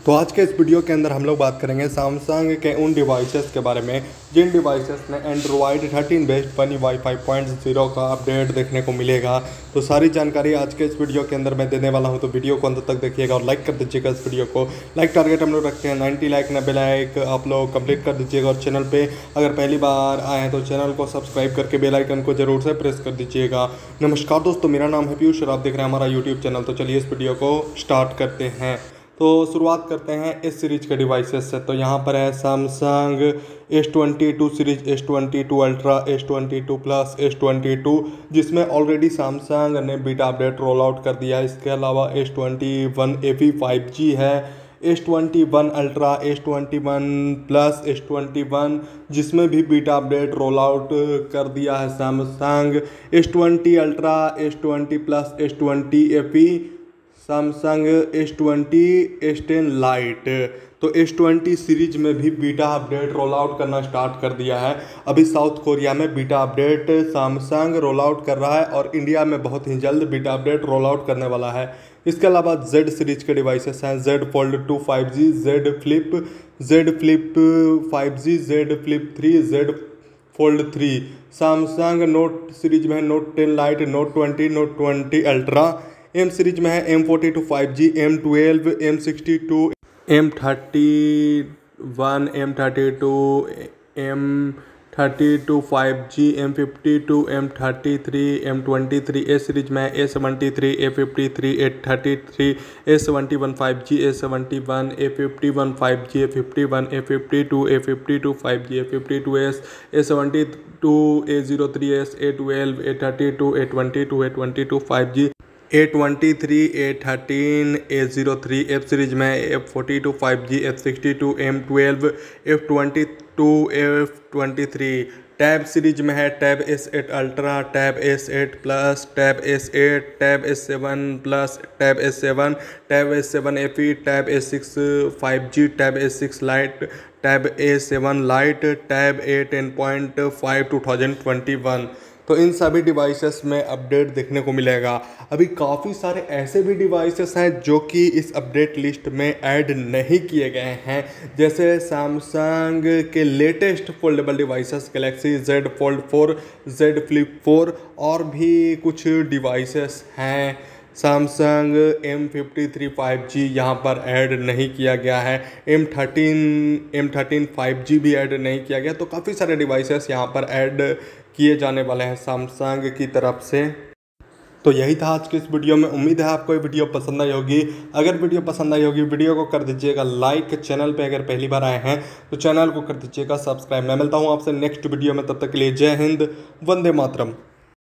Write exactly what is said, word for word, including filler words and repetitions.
तो आज के इस वीडियो के अंदर हम लोग बात करेंगे सैमसंग के उन डिवाइसेस के बारे में जिन डिवाइसेस में Android thirteen based One UI five point zero का अपडेट देखने को मिलेगा। तो सारी जानकारी आज के इस वीडियो के अंदर मैं देने वाला हूं, तो वीडियो को अंत तक देखिएगा और लाइक कर दीजिएगा। इस वीडियो को लाइक टारगेट हम लोग रखते हैं नाइन्टी लाइक, नब्बे लाइक आप लोग कंप्लीट कर दीजिएगा। और चैनल पर अगर पहली बार आए हैं तो चैनल को सब्सक्राइब करके बेल आइकन को जरूर से प्रेस कर दीजिएगा। नमस्कार दोस्तों, मेरा नाम है पीयूष और आप देख रहे हैं हमारा यूट्यूब चैनल। तो चलिए इस वीडियो को स्टार्ट करते हैं। तो शुरुआत करते हैं इस सीरीज के डिवाइसेस से। तो यहाँ पर है Samsung S twenty two series, S twenty two ultra, S twenty two plus, S twenty two, जिसमें ऑलरेडी सैमसंग ने बीटा अपडेट रोल आउट कर दिया है। इसके अलावा S twenty one A P five G है, S twenty one ultra, S twenty one plus, S twenty one, जिसमें भी बीटा अपडेट रोल आउट कर दिया है Samsung. S twenty ultra, S twenty plus, S twenty A P, Samsung S twenty, S ten lite. तो S twenty series में भी beta update roll out करना start कर दिया है। अभी साउथ कोरिया में beta update Samsung roll out कर रहा है और इंडिया में बहुत ही जल्द बीटा अपडेट रोल आउट करने वाला है। इसके अलावा जेड सीरीज के डिवाइसेस हैं, Z fold two five G, Z flip, Z flip five G, Z flip three, Z fold three. Samsung note series में है note ten lite, note twenty, note twenty ultra. M series में है M forty two five G, M twelve, M sixty two, M thirty one, M thirty two, M thirty two five G, M fifty two, M thirty three, M twenty three. A series में A seventy three, A fifty three, A thirty three, A seventy one five G, A seventy one, A fifty one five G, A fifty one, A fifty two, A fifty two five G, A fifty two S, A seventy two, A zero three S, A twelve, A thirty two, A twenty two, A twenty two five G, A twenty three, A thirteen, A zero three. F series में F forty two five G, F sixty two, M twelve, F twenty two, F twenty three. Tab series में है tab S eight ultra, tab S eight plus, tab S eight, tab S seven plus, tab S seven, tab S seven A P, tab S six five G, tab S six lite, tab A seven lite, tab A ten point five two thousand twenty one. तो इन सभी devices में update देखने को मिलेगा। अभी काफ़ी सारे ऐसे भी डिवाइसेस हैं जो कि इस अपडेट लिस्ट में ऐड नहीं किए गए हैं, जैसे सैमसंग के latest foldable devices Galaxy Z Fold four, Z Flip four, और भी कुछ डिवाइसेस हैं। Samsung M fifty three five G यहाँ पर ऐड नहीं किया गया है, M thirteen M thirteen five G भी ऐड नहीं किया गया। तो काफ़ी सारे डिवाइसेस यहाँ पर ऐड किए जाने वाले हैं सैमसंग की तरफ से। तो यही था आज के इस वीडियो में। उम्मीद है आपको ये वीडियो पसंद आई होगी। अगर वीडियो पसंद आई होगी वीडियो को कर दीजिएगा लाइक। चैनल पे अगर पहली बार आए हैं तो चैनल को कर दीजिएगा सब्सक्राइब। मैं मिलता हूँ आपसे नेक्स्ट वीडियो में, तब तक के लिए जय हिंद, वंदे मातरम।